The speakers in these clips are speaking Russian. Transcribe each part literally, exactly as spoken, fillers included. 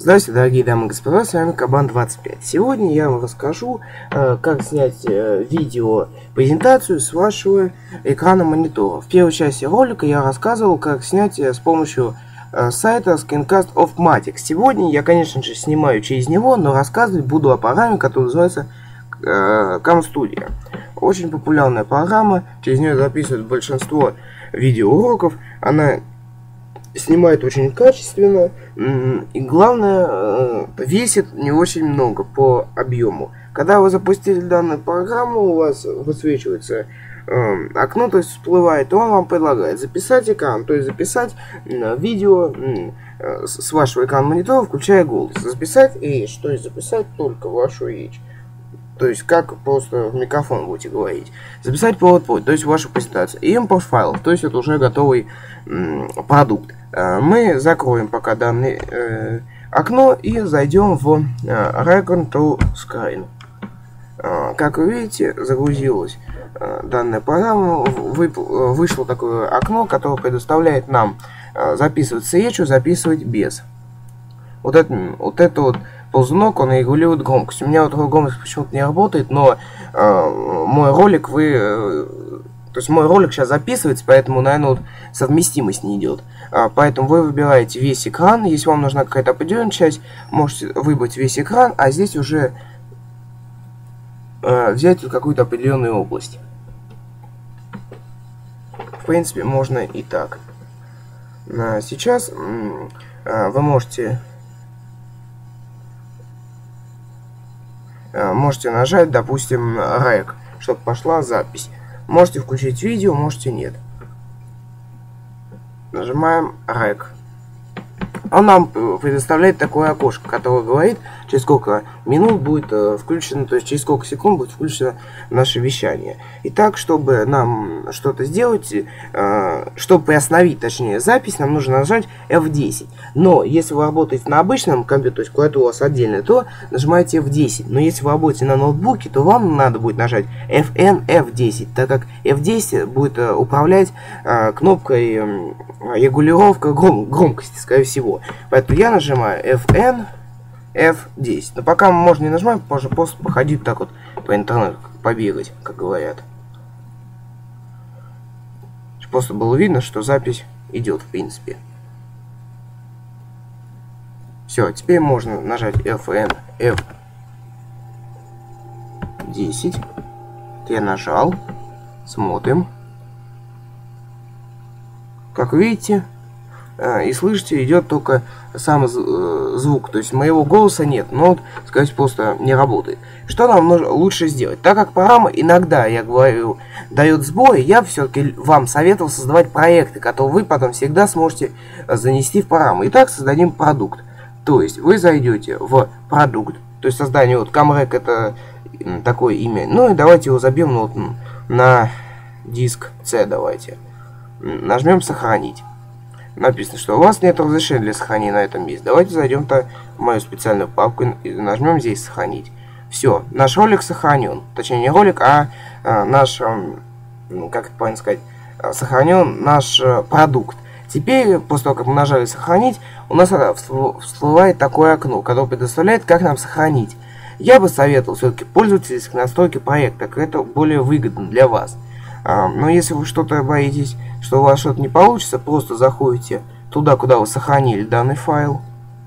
Здравствуйте, дорогие дамы и господа, с вами Кабан двадцать пять. Сегодня я вам расскажу, э, как снять э, видео презентацию с вашего экрана монитора. В первой части ролика я рассказывал, как снять э, с помощью э, сайта Screencast of Matic. Сегодня я, конечно же, снимаю через него, но рассказывать буду о программе, которая называется э, CamStudio. Очень популярная программа, через нее записывают большинство видеоуроков. Она снимает очень качественно и, главное, весит не очень много по объему. Когда вы запустили данную программу, у вас высвечивается э, окно, то есть всплывает, и он вам предлагает записать экран, то есть записать э, видео э, с вашего экрана монитора, включая голос. Записать речь, то есть записать только вашу речь. То есть, как просто в микрофон будете говорить. Записать PowerPoint, то есть вашу презентацию. И импорт файлов, то есть это уже готовый м, продукт. А, мы закроем пока данное э, окно и зайдем в э, Record to Screen. А, как вы видите, загрузилась э, данная программа. Вы, вышло такое окно, которое предоставляет нам э, записывать с речью, записывать без. Вот это вот, это вот ползунок, он регулирует громкость. У меня вот громкость почему-то не работает, но э, мой ролик вы... Э, то есть мой ролик сейчас записывается, поэтому, наверное, вот совместимость не идет. А, поэтому вы выбираете весь экран. Если вам нужна какая-то определенная часть, можете выбрать весь экран, а здесь уже э, взять какую-то определенную область. В принципе, можно и так. А, сейчас э, вы можете... Можете нажать, допустим, Rec, чтобы пошла запись. Можете включить видео, можете нет. Нажимаем Rec. Он нам предоставляет такое окошко, которое говорит, через сколько минут будет э, включено, то есть через сколько секунд будет включено наше вещание. Итак, чтобы нам что-то сделать, э, чтобы приостановить, точнее, запись, нам нужно нажать эф десять. Но если вы работаете на обычном компьютере, то есть клавиатура у вас отдельная, то нажимаете эф десять. Но если вы работаете на ноутбуке, то вам надо будет нажать эф эн эф десять, так как эф десять будет э, управлять э, кнопкой э, регулировка гром громкости, скорее всего. Поэтому я нажимаю эф эн эф десять. Но пока можно не нажимать, можно просто походить так вот по интернету, побегать, как говорят. Просто было видно, что запись идет, в принципе. Все, теперь можно нажать эф эн эф десять. Я нажал. Смотрим. Как видите, и слышите, идет только сам звук, то есть моего голоса нет, но вот, сказать, просто не работает. Что нам нужно лучше сделать? Так как программа иногда, я говорю, дает сбои, я все-таки вам советовал создавать проекты, которые вы потом всегда сможете занести в программу. Итак, создадим продукт. То есть вы зайдете в продукт, то есть создание, вот Camrec это такое имя, ну и давайте его забьем ну, вот, на диск C, давайте. Нажмем сохранить. Написано, что у вас нет разрешения для сохранения на этом месте. Давайте зайдем-то в мою специальную папку и нажмем здесь сохранить. Все, наш ролик сохранен. Точнее, не ролик, а, а наш, ну, как это правильно сказать, сохранен наш а, продукт. Теперь, после того, как мы нажали сохранить, у нас всплывает такое окно, которое предоставляет, как нам сохранить. Я бы советовал все-таки пользоваться настройки проекта, так это более выгодно для вас. А, но если вы что-то боитесь, что у вас что-то не получится, просто заходите туда, куда вы сохранили данный файл.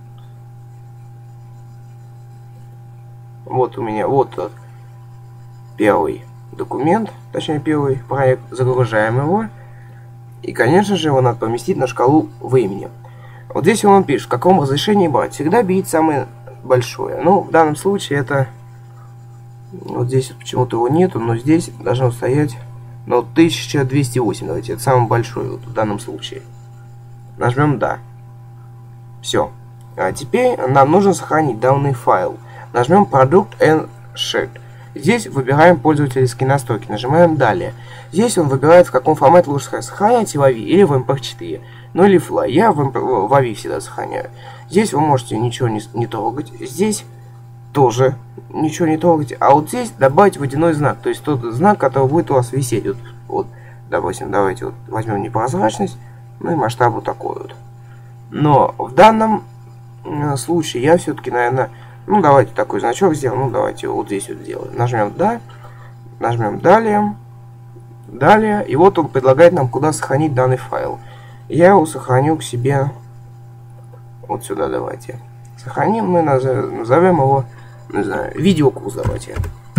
Вот у меня вот тот первый документ, точнее первый проект, загружаем его. И, конечно же, его надо поместить на шкалу времени. Вот здесь он пишет, в каком разрешении брать. Всегда берите самое большое. Ну, в данном случае это... Вот здесь почему-то его нету, но здесь должно стоять... Ну, тысяча двести восемь, давайте, это самый большой вот в данном случае. Нажмем «Да». Все. А теперь нам нужно сохранить данный файл. Нажмем «Product and Shared». Здесь выбираем пользовательские настройки. Нажимаем «Далее». Здесь он выбирает, в каком формате лучше сохранять, в ави или в эм пэ четыре. Ну или флай. Я в, в ави всегда сохраняю. Здесь вы можете ничего не, не трогать. Здесь тоже ничего не трогать. А вот здесь добавить водяной знак. То есть тот знак, который будет у вас висеть. Вот, вот допустим, давайте вот возьмем непрозрачность. Ну и масштаб вот такой вот. Но в данном случае я все-таки, наверное, ну давайте такой значок сделаем, ну давайте вот здесь вот сделаем. Нажмем да, нажмем далее, далее, и вот он предлагает нам, куда сохранить данный файл. Я его сохраню к себе вот сюда, давайте. Сохраним, мы назовем, назовем его, не знаю, видеокурс, давайте.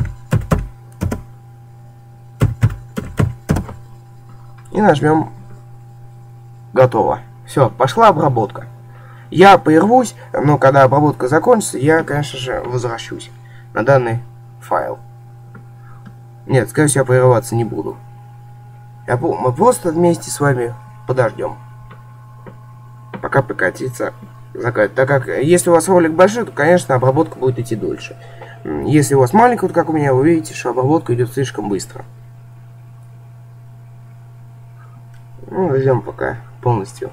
И нажмем готово. Все, пошла обработка. Я прервусь, но когда обработка закончится, я, конечно же, возвращусь на данный файл. Нет, скорее всего, я прерываться не буду. Я, мы просто вместе с вами подождем, пока прекратится закат. Так как, если у вас ролик большой, то, конечно, обработка будет идти дольше. Если у вас маленький, вот как у меня, вы видите, что обработка идет слишком быстро. Ну, ждем пока полностью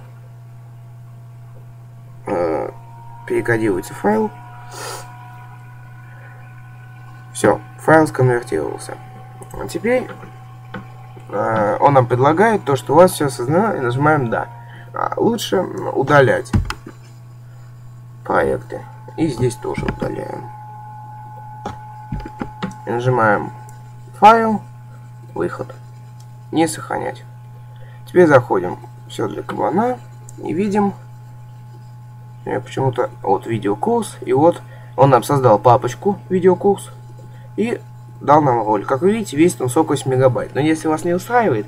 э, перекодируется файл. Все, файл сконвертировался. А теперь э, он нам предлагает то, что у вас все осознано, и нажимаем да. А лучше удалять проекты. И здесь тоже удаляем. И нажимаем файл, выход, не сохранять. Теперь заходим все для кабана и видим почему-то вот видеокурс, и вот он нам создал папочку видеокурс и дал нам ролик. Как вы видите, весит он сорок восемь мегабайт. Но если вас не устраивает,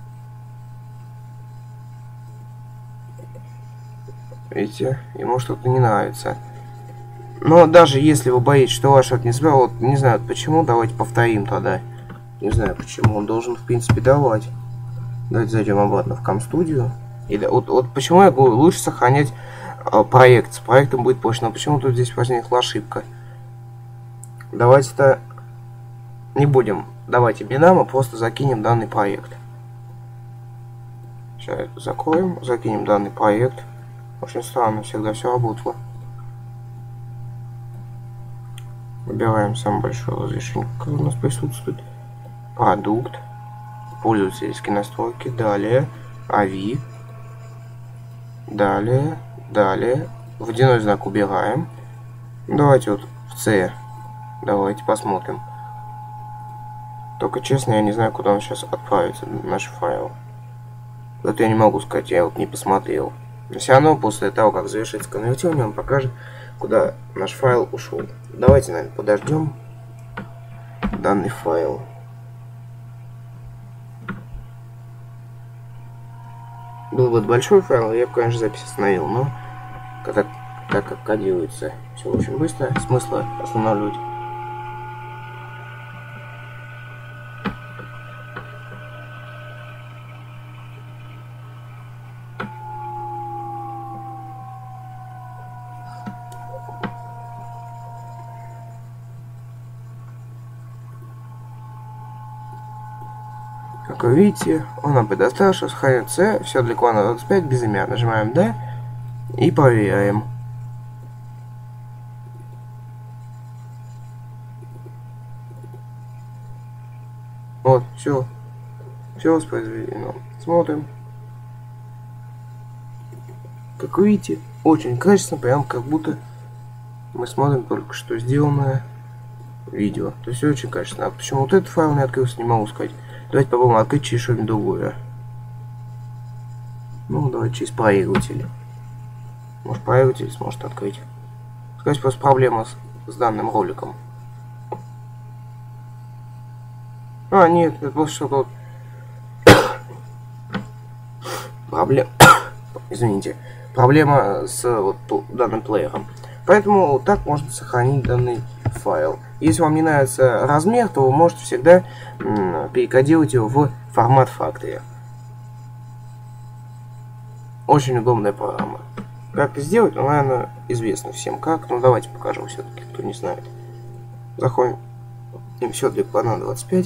видите, ему что-то не нравится. Но даже если вы боитесь, что ваш от не сбил, вот не знаю почему, давайте повторим тогда. Не знаю почему, он должен в принципе давать. Давайте зайдем обратно в Камстудию. И да, вот, вот почему я говорю, лучше сохранять э, проект. С проектом будет проще. Но почему тут здесь возникла ошибка? Давайте-то не будем давать именам, а просто закинем данный проект. Сейчас это закроем, закинем данный проект. Очень странно, всегда все работало. Выбираем самое большое разрешение, которое у нас присутствует. Продукт. Пользовательские настройки. Далее. эй ви. Далее. Далее. Водяной знак убираем. Давайте вот в C. Давайте посмотрим. Только честно, я не знаю, куда он сейчас отправится, наш файл. Вот я не могу сказать, я вот не посмотрел. Но все равно после того, как завершится конвертирование, он покажет, куда наш файл ушел. Давайте, наверное, подождем данный файл. Был бы большой файл, я бы, конечно, запись остановил, но так, так как кодируется все очень быстро, смысла останавливать. Как вы видите, он нам предоставил, что сохранится все для клана двадцать пять без имя. Нажимаем да и проверяем. Вот, все. Все воспроизведено. Смотрим. Как вы видите, очень качественно, прям как будто мы смотрим только что сделанное видео. То есть очень качественно. А почему вот этот файл не открылся, не могу сказать. Давайте попробуем открыть через что-нибудь другое. Ну, давайте через проигрыватель. Может, проигрыватель сможет открыть. Скорее всего, просто проблема с, с данным роликом. А, нет, это просто что-то... Проблема... Извините. Проблема с вот данным плеером. Поэтому так можно сохранить данный файл. Если вам не нравится размер, то вы можете всегда перекодировать его в формат Factory. Очень удобная программа. Как это сделать, ну, наверное, известно всем как. Но давайте покажу все-таки, кто не знает. Заходим в все для клана двадцать пять.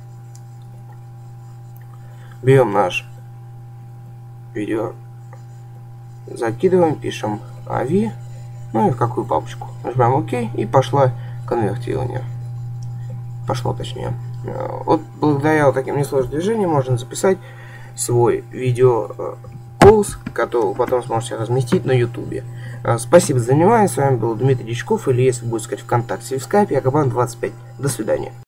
Берем наш видео, закидываем, пишем эй ви, ну и в какую папочку. Нажимаем ОК, и пошла конвертирование. Пошло точнее. Вот благодаря вот таким несложным движениям можно записать свой видео курс, который потом сможете разместить на ютубе. Спасибо за внимание, с вами был Дмитрий Дичков, или если будет сказать ВКонтакте и в скайпе, Акабан двадцать пять. До свидания.